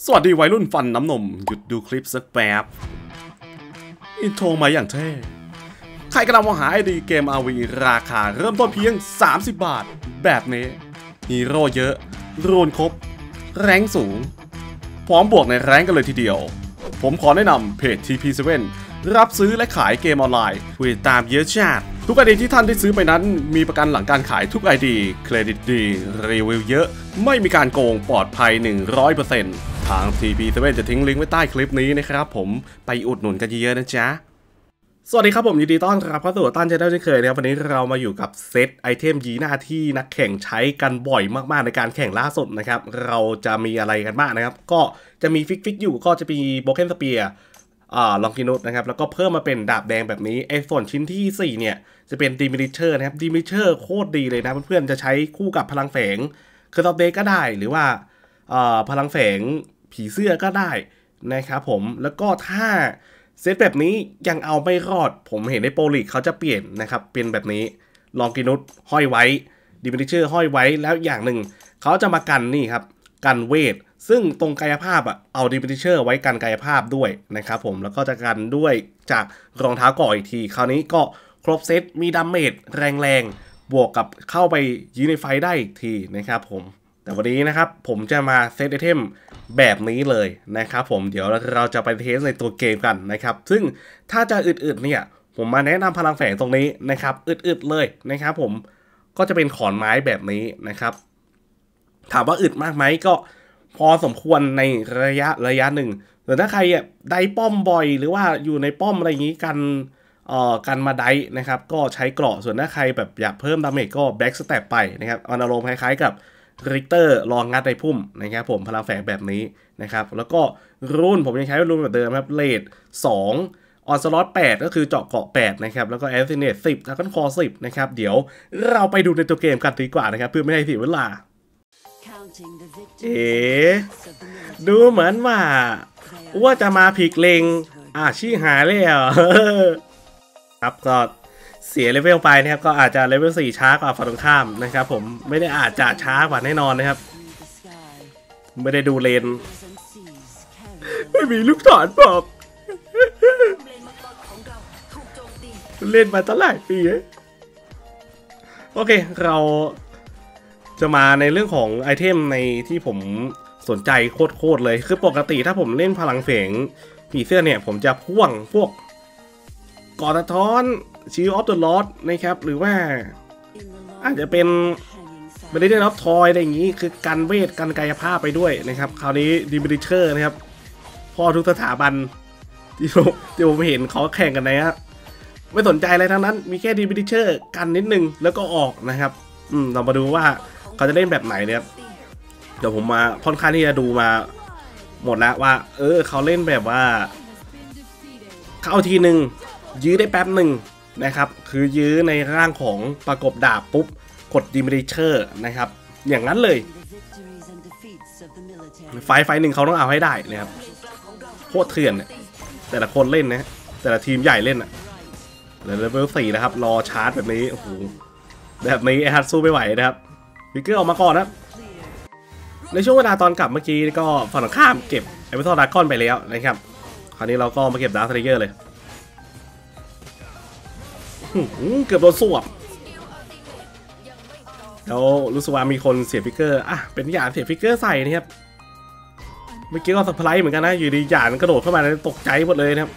สวัสดีวัยรุ่นฟันน้ำนมหยุดดูคลิปสักแป๊บอินโทรมาอย่างเท่ใครกำลังมองหาไอดีเกม RV ราคาเริ่มต้นเพียง30 บาทแบบนี้ฮีโร่เยอะรูนครบแรงสูงพร้อมบวกในแรงกันเลยทีเดียวผมขอแนะนำเพจ TP7 รับซื้อและขายเกมออนไลน์ผู้ติดตามเยอะจัดทุกไอดีที่ท่านได้ซื้อไปนั้นมีประกันหลังการขายทุกไอดีเครดิตดีรีวิวเยอะไม่มีการโกงปลอดภัย 100%ทาง TP7 จะทิ้งลิงก์ไว้ใต้คลิปนี้นะครับผมไปอุดหนุนกันเยอะๆนะจ๊ะสวัสดีครับผมยินดีต้อนรับเข้าสู่ต้านชาแนลเช่นเคยนะครับวันนี้เรามาอยู่กับเซตไอเทมยีหน้าที่นักแข่งใช้กันบ่อยมากๆในการแข่งล่าสุดนะครับเราจะมีอะไรกันบ้างนะครับก็จะมีฟิกอยู่ก็จะมีโบเคนสเปียร์ลองกินุสนะครับแล้วก็เพิ่มมาเป็นดาบแดงแบบนี้ไอ้ส่วนชิ้นที่4เนี่ยจะเป็นดีมิลิเชอร์นะครับดีมิลิเชอร์โคตรดีเลยนะเพื่อนๆจะใช้คู่กับพลังแฝงคือตอเดก็ได้หรือว่าพลังแฝงผีเสื้อก็ได้นะครับผมแล้วก็ถ้าเซตแบบนี้ยังเอาไม่รอดผมเห็นในโปรลีกเขาจะเปลี่ยนนะครับเป็นแบบนี้ลองกินุสห้อยไว้ดีมิลิเชอร์ห้อยไว้แล้วอย่างหนึ่งเขาจะมากันนี่ครับกันเวทซึ่งตรงกายภาพเอาดีมิลิเชอร์ไว้กันกายภาพด้วยนะครับผมแล้วก็จะกันด้วยจากรองเท้าก่ออีกทีคราวนี้ก็ครบเซตมีดาเมจแรงๆบวกกับเข้าไปยืนในไฟได้อีกทีนะครับผมแต่วันนี้นะครับผมจะมาเซตไอเทมแบบนี้เลยนะครับผมเดี๋ยวเราจะไปเทสในตัวเกมกันนะครับซึ่งถ้าจะอึดๆเนี่ยผมมาแนะนำพลังแฝงตรงนี้นะครับอึดๆเลยนะครับผมก็จะเป็นขอนไม้แบบนี้นะครับถามว่าอึดมากไหมก็พอสมควรในระยะหนึ่งแต่ถ้าใครได้ป้อมบ่อยหรือว่าอยู่ในป้อมอะไรอย่างนี้กันมาได้นะครับก็ใช้เกราะส่วนถ้าใครแบบอยากเพิ่มดาเมจก็แบ็กสเต็ปไปนะครับอารมณ์คล้ายๆกับริกเตอร์ลองงัดในพุ่มนะครับผมพลังแฝงแบบนี้นะครับแล้วก็รุ่นผมยังใช้รุ่นแบบเดิมครับเลด2ออนสล็อต8ก็คือเจาะเกาะ8นะครับแล้วก็แอสซิเนต10แล้วก็คอ10นะครับเดี๋ยวเราไปดูในตัวเกมกันดีกว่านะครับเพื่อไม่ให้เสียเวลาดูเหมือนว่าจะมาผิดเลงชี้หายเลยครับก็เสียเลเวลไปนะครับก็อาจจะเลเวล4ช้ากว่าฝั่งตรงข้ามนะครับผมไม่ได้อาจจะช้ากว่าแน่นอนนะครับไม่ได้ดูเลนไม่มีลูกศรบอกเล่นมาตั้งหลายปีโอเคเราจะมาในเรื่องของไอเทมในที่ผมสนใจโคตรเลยคือปกติถ้าผมเล่นพลังแฝงผีเสื้อเนี่ยผมจะพ่วงพวกกอดท้อนชิลออฟเดอะลอสนะครับหรือว่าอาจจะเป็นไม่ได้รับทอยอะไรอย่างนี้คือกันเวทกันกายภาพไปด้วยนะครับคราวนี้ดิมิลิเชอร์นะครับพอทุกสถาบันที่ผมเห็นเขาแข่งกันนะไม่สนใจอะไรทั้งนั้นมีแค่ดิมิลิเชอร์กันนิดนึงแล้วก็ออกนะครับเรามาดูว่าเขาจะเล่นแบบไหนเนี่ยเดี๋ยวผมมาค่อนข้างที่จะดูมาหมดแล้วว่าเขาเล่นแบบว่าเข้าทีหนึ่งยื้อได้แป๊บหนึ่งนะครับคือยื้อในร่างของประกบดาบปุ๊บกดดิมิลิเชอร์นะครับอย่างนั้นเลยไฟหนึ่งเขาต้องเอาให้ได้นะครับโคตรเถื่อนเนี่ยแต่ละคนเล่นนะแต่ละทีมใหญ่เล่นเลเวล4นะครับรอชาร์จแบบนี้โอ้โหแบบนี้ไอ้ฮัตสู้ไม่ไหวนะครับวิกเกอร์ออกมาก่อนนะในช่วงเวลาตอนกลับเมื่อกี้ก็ฝั่งข้ามเก็บไอเวอร์ทอร์ดากอนไปแล้วนะครับคราวนี้เราก็มาเก็บดาร์คไทเกอร์เลยเกือบโดนสวบแล้วรู้สึกว่ามีคนเสียฟิกเกอร์เป็นหยาดเสียฟิกเกอร์ใส่นะครับเมื่อกี้ก็สปายเหมือนกันนะอยู่ดีหยาดกระโดดเข้ามาตกใจหมดเลยนะครับ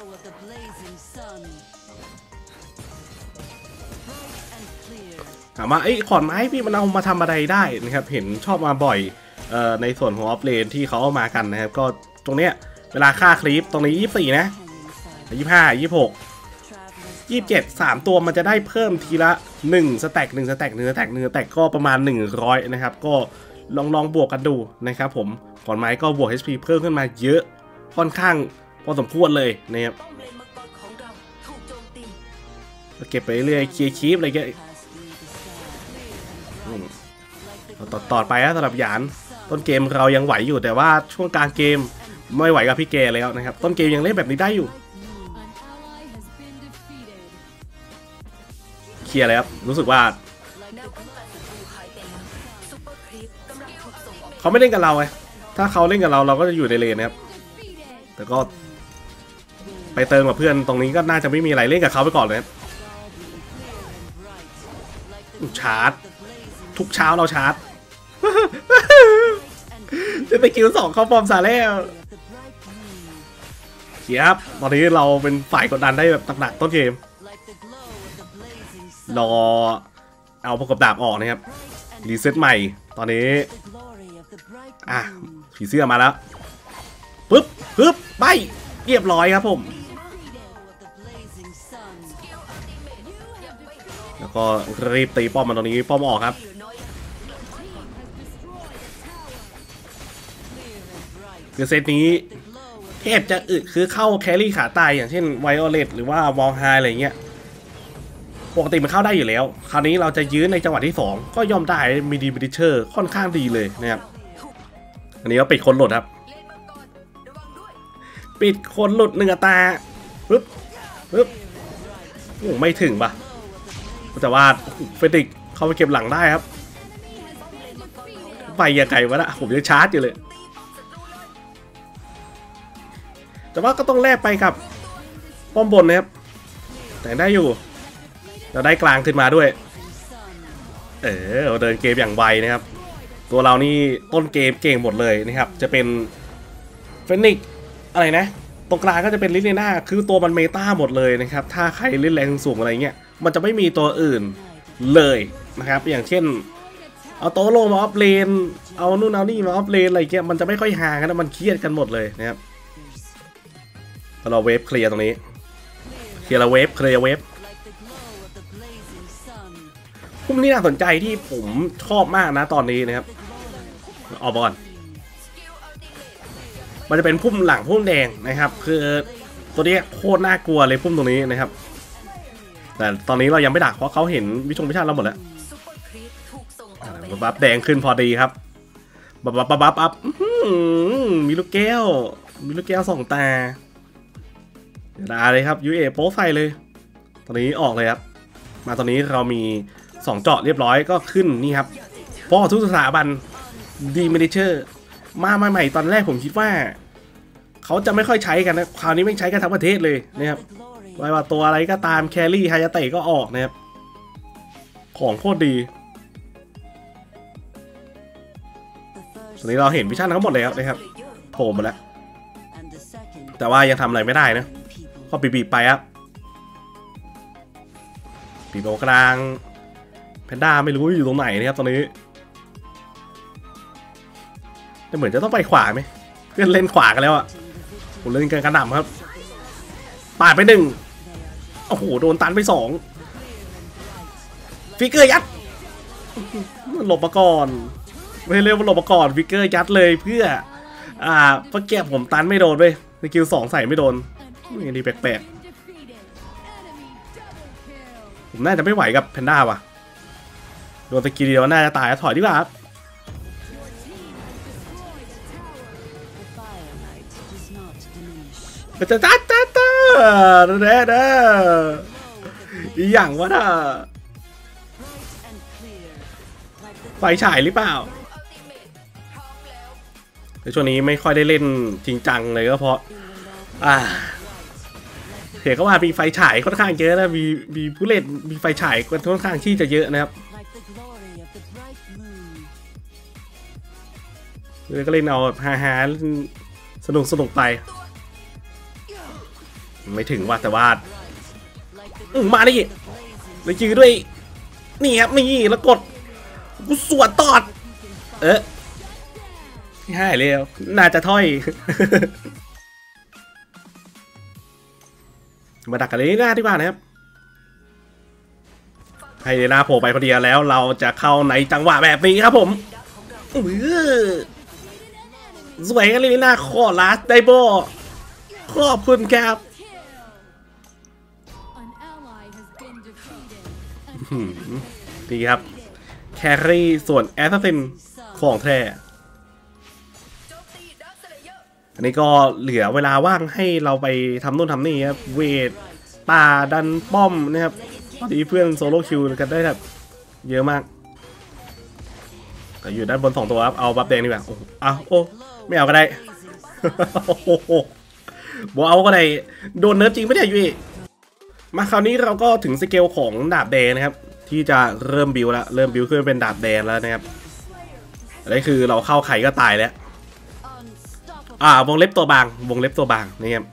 ถามว่าขอนไม้พี่มันเอามาทำอะไรได้นะครับเห็นชอบมาบ่อยในส่วนของออฟเลนที่เขาเอามากันนะครับก็ตรงเนี้ยเวลาค่าคลิปตรงนี้24นะ25 26 27 3ตัวมันจะได้เพิ่มทีละ1สแต็ก1สแต็ก1สแต็ก1สแต็กก็ประมาณ100นะครับก็ลองบวกกันดูนะครับผมขอนไม้ก็บวก HP เพิ่มขึ้นมาเยอะค่อนข้างพอสมควรเลยนะครับเก็บไปเรื่อยเคลียร์คลิปอะไรเงี้ยต่อไปนะสำหรับหยานต้นเกมเรายังไหวอยู่แต่ว่าช่วงกลางเกมไม่ไหวกับพี่แกแล้วนะครับต้นเกมยังเล่นแบบนี้ได้อยู่เคลียร์เลยครับรู้สึกว่าเขาไม่เล่นกับเราไงถ้าเขาเล่นกับเราก็จะอยู่ในเลนนะครับแต่ก็ไปเติมกับเพื่อนตรงนี้ก็น่าจะไม่มีอะไรเล่นกับเขาไปก่อนเลยชาร์จทุกเช้าเราชาร์จจะไปคิว2เข้าฟอร์มซาเล่เขียบตอนนี้เราเป็นฝ่ายกดดันได้แบบหนักๆต้นเกมรอเอาประกบดาบออกนะครับรีเซ็ตใหม่ตอนนี้ผีเสื้อมาแล้วปึ๊บไปเรียบร้อยครับผมแล้วก็รีบตีป้อมมาตรงนี้ป้อมออกครับคือเซตนี้เทพจะคือเข้าแครี่ขาตายอย่างเช่นไวโอเลตหรือว่าวอลไฮอะไรเงี้ยปกติมันเข้าได้อยู่แล้วคราวนี้เราจะยื้อในจังหวะที่2ก็ย่อมได้มีดีบริเชอร์ค่อนข้างดีเลยนะครับอันนี้ก็ปิดคนหลุดครับปิดคนหลุด1 อัตราปึ๊บโอ้ไม่ถึงปะแต่ว่าเฟติกเข้าไปเก็บหลังได้ครับไปยังไงวะนะผมยังชาร์จอยู่เลยแต่ว่าก็ต้องแลกไปกับป้อมบนนะครับแต่ได้อยู่เราได้กลางขึ้นมาด้วยเราเดินเกมอย่างไวนะครับตัวเรานี่ต้นเกมเก่งหมดเลยนะครับจะเป็นเฟนิกอะไรนะตรงกลางก็จะเป็นลิเนน่าคือตัวมันเมตาหมดเลยนะครับถ้าใครเล่นแรงสูงอะไรเงี้ยมันจะไม่มีตัวอื่นเลยนะครับอย่างเช่นเอาโตโลมาออฟเลนเอานู่นเอานี่มาออฟเลนอะไรเงี้ยมันจะไม่ค่อยห่างกันนะมันเครียดกันหมดเลยนะครับเราเวฟเคลียร์ตรงนี้เคลียร์เวฟพุ่มนี้น่าสนใจที่ผมชอบมากนะตอนนี้นะครับออกบอลมันจะเป็นพุ่มหลังพุ่มแดงนะครับคือตัวนี้โคตรน่ากลัวเลยพุ่มตรงนี้นะครับแต่ตอนนี้เรายังไม่ดักเพราะเขาเห็นวิชาเราหมดแล้วบัฟแดงขึ้นพอดีครับบัฟมีลูกแก้ว2 ตาด่าเลยครับยูเอโป๊ใส่เลยตอนนี้ออกเลยครับมาตอนนี้เรามี2 เจาะเรียบร้อยก็ขึ้นนี่ครับเพราะทุกสถาบันดีเมดิเชอร์มาใหม่ตอนแรกผมคิดว่าเขาจะไม่ค่อยใช้กันนะคราวนี้ไม่ใช้กันทั้งประเทศเลยนะครับไม่ว่าตัวอะไรก็ตามแครี่ไฮยาเตะก็ออกนะครับของโคตรดีตอนนี้เราเห็นวิชั่นทั้งหมดแล้วนะครับโผล่มาแล้วแต่ว่ายังทำอะไรไม่ได้นะก็บีบไปครับบีบโอกลางแพนด้าไม่รู้อยู่ตรงไหนนะครับตอนนี้แต่เหมือนจะต้องไปขวาไหมเพื่อนเล่นขวากันแล้วอ่ะผมเล่นกันกระหน่ำครับปาดไป1โอ้โหโดนตันไป2ฟิกเกอร์ยัดหลบมาก่อนไม่เร็วมาหลบมาก่อนฟิกเกอร์ยัดเลยเพื่อเมื่อกี้ผมตันไม่โดนเลยในคิว2ใส่ไม่โดนนี่แปลกๆผมน่าจะไม่ไหวกับแพนด้าว่ะโดนตะกี้เดียวน่าจะตายถอยดีกว่าครับจ้าเด้อีหยังวะน่ะไฟฉายหรือเปล่าในช่วงนี้ไม่ค่อยได้เล่นจริงจังเลยก็เพราะเห็นก็ว่ามีไฟฉายค่อนข้างเยอะนะมีผู้เล่นมีไฟฉายค่อนข้างที่จะเยอะนะครับเลยก็เล่นเอาฮาสนุกไปไม่ถึงว่าแต่ว่ามาดิเลยจื้อด้วยนี่ครับนี่แล้วกดกูสวนตอดไม่ให้เลยน่าจะถ้อยมาดักกันเลยหน้าดีกว่านะครับให้เลน่าโผล่ไปคนเดียวแล้วเราจะเข้าในจังหวะแบบนี้ครับผมสวยกันเลยน่าขอลาสได้โบขอบคุณครับดีครับแครี่ส่วนแอสซัสซินของแท้อันนี้ก็เหลือเวลาว่างให้เราไปทำนู่นทำนี่ครับเวทป่าดันป้อมนะครับพอดีเพื่อนโซโล่คิวกันได้แบบเยอะมากแต่อยู่ด้านบน2 ตัวครับเอาบัฟแดงดีกว่าโอ้ไม่เอาก็ได้บอกเอาก็ได้โดนเนิร์ฟจริงไม่ได้ยุ้ยมาคราวนี้เราก็ถึงสเกลของดาบแดงนะครับที่จะเริ่มบิวแล้วเริ่มบิวขึ้นเป็นดาบแดงแล้วนะครับอันนี้คือเราเข้าไข่ก็ตายแล้ววงเล็บตัวบางวงเล็บตัวบางนี่ครับ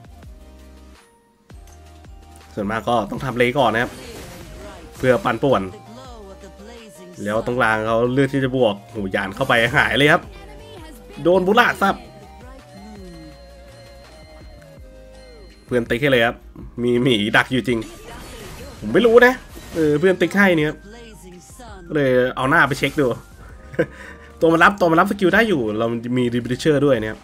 ส่วนมากก็ต้องทำเลก่อนนะครับเพื่อปั่นป่วนแล้วตรงกลางเขาเลือกที่จะบวกหูยานเข้าไปหายเลยครับโดนบุระซับเพื่อนติ๊กให้เลยครับมีหมีดักอยู่จริงผมไม่รู้นะเพื่อนติ๊กให้เนี่ยครับเลยเอาหน้าไปเช็คดู ตัวมันรับสกิลได้อยู่เรามีรีบิเชอร์ด้วยเนี่ย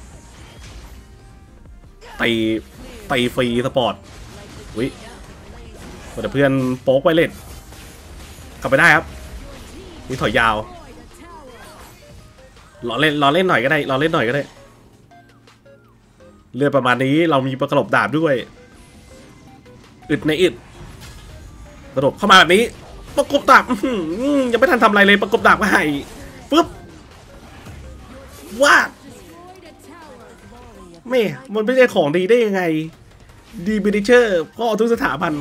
ตีฟรีสปอร์ตวิแต่เพื่อนโป๊กไวเลตกลับไปได้ครับนี่ถอยยาวรอเล่นหน่อยก็ได้เลือดประมาณนี้เรามีประกบดาบด้วยอึดในอึดกระโดดเข้ามาแบบนี้ประกบดาบยังไม่ทันทำอะไรเลยประกบดาบก็ให้ปึ๊บว่าไม่มันไม่ใช่ของดีได้ยังไงดีบิลิเชอร์พ่อทุกสถาบัน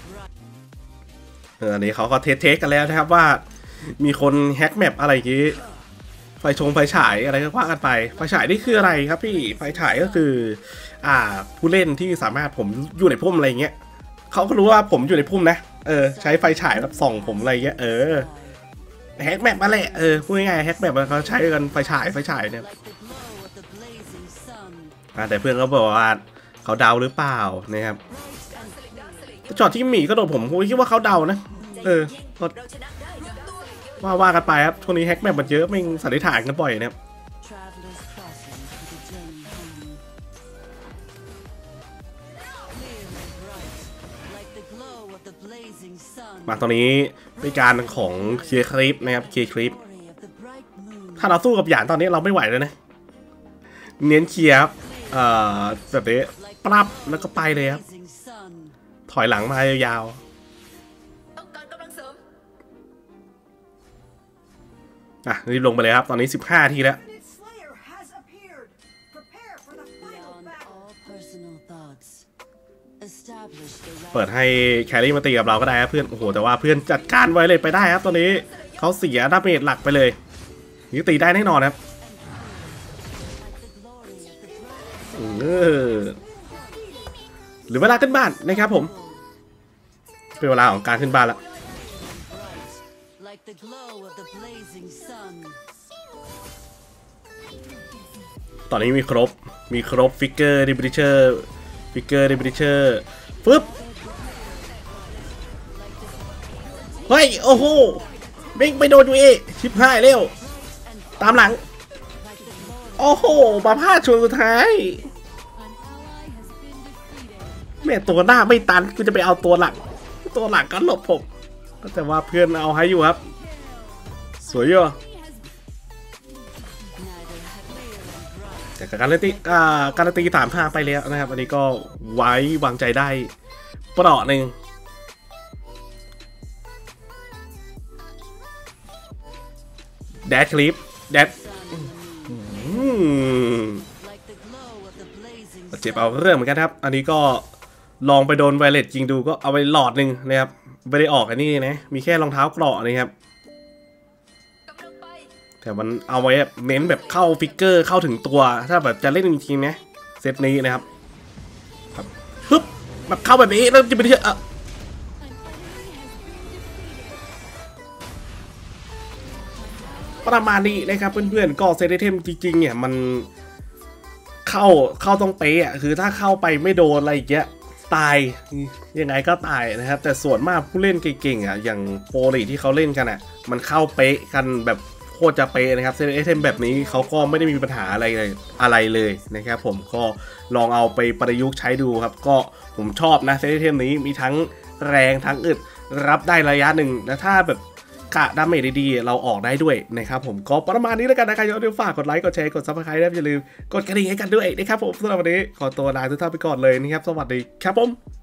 อันนี้เขาก็เทสกันแล้วนะครับว่ามีคนแฮกแมปอะไรอย่างงี้ไฟฉายอะไรก็ว่ากันไปไฟฉายนี่คืออะไรครับพี่ไฟฉายก็คือผู้เล่นที่สามารถผมอยู่ในพุ่มอะไรเงี้ยเขาก็รู้ว่าผมอยู่ในพุ่มนะใช้ไฟฉายแบบส่องผมอะไรเงี้ยแฮกแมปมาแหละพูดง่ายๆแฮกแมปเขาใช้กันไฟฉายเนี่ยแต่เพื่อนเขาบอกว่าเขาเดาหรือเปล่านะครับช็อตที่หมีก็โดนผมคิดว่าเขาเดานะว่ากันไปครับช่วงนี้แฮกแมปมันเยอะไม่สันนิษฐานกันบ่อยนะครับมาตอนนี้เป็นการของเคลียร์คลิปนะครับเคลียร์คลิปถ้าเราสู้กับหยานตอนนี้เราไม่ไหวเลยนะเน้นเคลียร์แบบนี้ปรับแล้วก็ไปเลยครับถอยหลังมายาวรีบลงไปเลยครับตอนนี้15 ทีแล้วเปิดให้แครี่มาตีกับเราก็ได้ครับเพื่อนโอ้โหแต่ว่าเพื่อนจัดการไว้เลยไปได้ครับตอนนี้เขาเสียดาเมจหลักไปเลยนี่ตีได้แน่นอนครับหรือเวลาขึ้นบ้านนะครับผมเป็นเวลาของการขึ้นบ้านแล้วตอนนี้มีครบฟิกเกอร์ดิบริเชอร์ปึ๊บเฮ้ยโอ้โหวิ่งไปโดนยูเอชิบหายเร็วตามหลังโอ้โหมาพลาดชนสุดท้ายแม่ตัวหน้าไม่ตันกูจะไปเอาตัวหลังก็หลบผมแต่ว่าเพื่อนเอาให้อยู่ครับสวยอยู่แต่การันตี3-5ไปแล้วนะครับอันนี้ก็ไว้วางใจได้เปราะหนึ่งแดดคลิปแดดเจ็บเอาเรื่องเหมือนกันครับอันนี้ก็ลองไปโดนไวเลสยิงดูก็เอาไปหลอดหนึ่งนะครับไม่ได้ออกอันนี้นะมีแค่รองเท้าเกราะนะครับแต่มันเอาไว้เน้นแบบเข้าฟิกเกอร์เข้าถึงตัวถ้าแบบจะเล่นจริงๆนะเซตนี้นะครับฮึบแบบเข้าแบบนี้แล้วจะไปเที่ยวประมาณนี้นะครับเพื่อนๆก็เซตไอเทมจริงๆเนี่ยมันเข้าต้องเป๊ะคือถ้าเข้าไปไม่โดนอะไรอย่างเงี้ยตายยังไงก็ตายนะครับแต่ส่วนมากผู้เล่นเก่งๆอย่างโปรลีที่เขาเล่นกันมันเข้าเป๊ะกันแบบโคตรจะเป๊ะนะครับเซตไอเทมแบบนี้เขาก็ไม่ได้มีปัญหาอะไรเลยนะครับผมก็ลองเอาไปประยุกต์ใช้ดูครับก็ผมชอบนะเซตไอเทมนี้มีทั้งแรงทั้งอึดรับได้ระยะหนึ่งและถ้าแบบกะดาเมจดีๆเราออกได้ด้วยนะครับผมก็ประมาณนี้แล้วกันนะครับอย่าลืมฝากกดไลค์กดแชร์กดซับสไครต์อย่าลืมกดกระดิ่งให้กันด้วยนะครับผมสำหรับวันนี้ขอตัวลาทุกท่านไปก่อนเลยนะครับสวัสดีครับผม